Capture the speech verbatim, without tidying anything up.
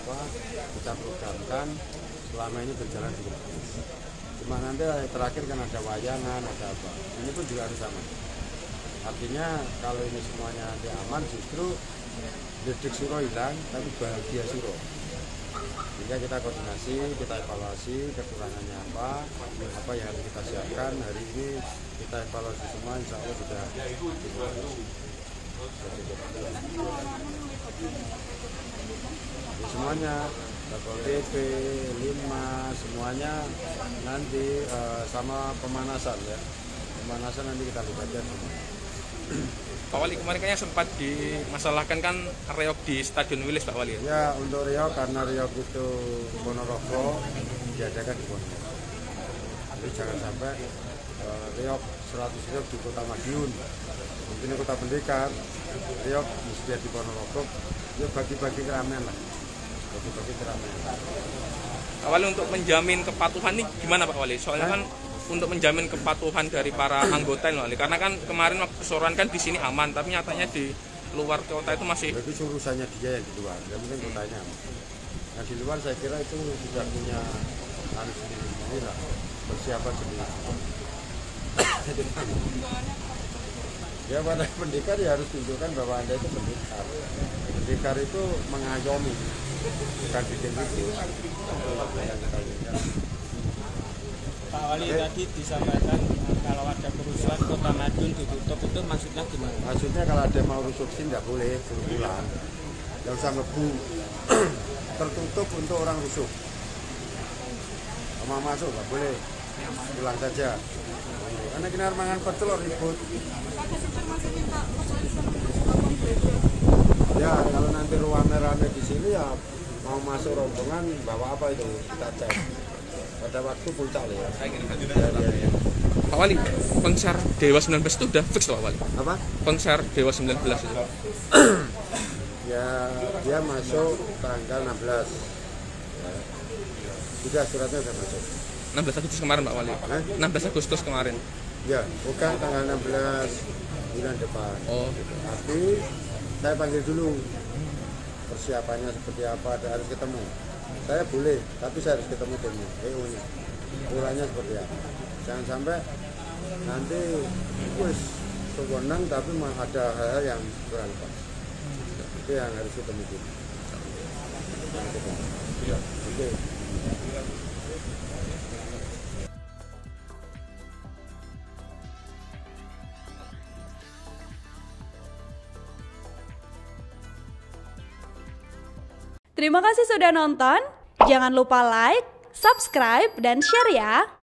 apa kita programkan selama ini berjalan dengan bagus. Cuma nanti terakhir kan ada wayangan, ada apa. Ini pun juga harus sama. Artinya kalau ini semuanya nanti aman, justru dedik suro hilang, tapi bahagia suro. Sehingga kita koordinasi, kita evaluasi kekurangannya apa, apa yang harus kita siapkan. Hari ini kita evaluasi semua, insya Allah sudah ya, semuanya Satpol P P, lima, semuanya nanti uh, sama pemanasan ya. Pemanasan nanti kita libatkan semua. Pak Wali, kemarin kayaknya sempat dimasalahkan kan reog di Stadion Wilis Pak Wali. Ya, untuk reog karena reog itu Ponorogo diadakan di Ponorogo. Jadi jangan sampai uh, reog seratus reog di Kota Madiun, mungkin Kota Pendekar, reog mesti di Ponorogo. Ya bagi-bagi keramaian lah, bagi-bagi keramaian. Pak Wali, untuk menjamin kepatuhan ini gimana Pak Wali? Soalnya kan untuk menjamin kepatuhan dari para anggota ini, karena kan kemarin waktu kesoran kan di sini aman, tapi nyatanya di luar kota itu masih. Itu urusannya dia yang di luar, yang penting kotanya. Nah di luar saya kira itu sudah punya anu sendiri lah, persiapan sendiri. Ya pada pendekar ya harus tunjukkan bahwa Anda itu pendekar. Pendekar itu mengayomi, bukan bikin itu. Pak Wali tadi disampaikan kalau ada kerusuhan Kota Madiun ditutup, itu maksudnya gimana? Maksudnya kalau ada mau rusuk sih nggak boleh pulang, nggak usah ngebu. Tertutup untuk orang rusuk. Mau masuk nggak boleh, pulang saja. Karena kita mangan pecel ribut. Ya kalau nanti rame-rame di sini ya mau masuk rombongan bawa apa itu kita cek. Pada waktu puncak ya. Ya, ya, ya. Pak Wali, konser Dewa sembilan belas itu udah fix Pak Wali? Apa? Konser Dewa sembilan belas itu? Ya, dia masuk tanggal enam belas. Ya. Sudah suratnya sudah masuk. enam belas Agustus kemarin Pak Wali? Hah? enam belas Agustus kemarin? Ya, bukan tanggal enam belas bulan depan. Oh. Tapi saya panggil dulu persiapannya seperti apa, ada harus ketemu. Saya boleh, tapi saya harus ketemu timnya, E O-nya. Uranya seperti apa. Jangan sampai nanti wis sewenang tapi ada hal-hal yang kurang pas. Itu yang harus ketemu tim. Oke. Okay. Terima kasih sudah nonton. Jangan lupa like, subscribe, dan share ya.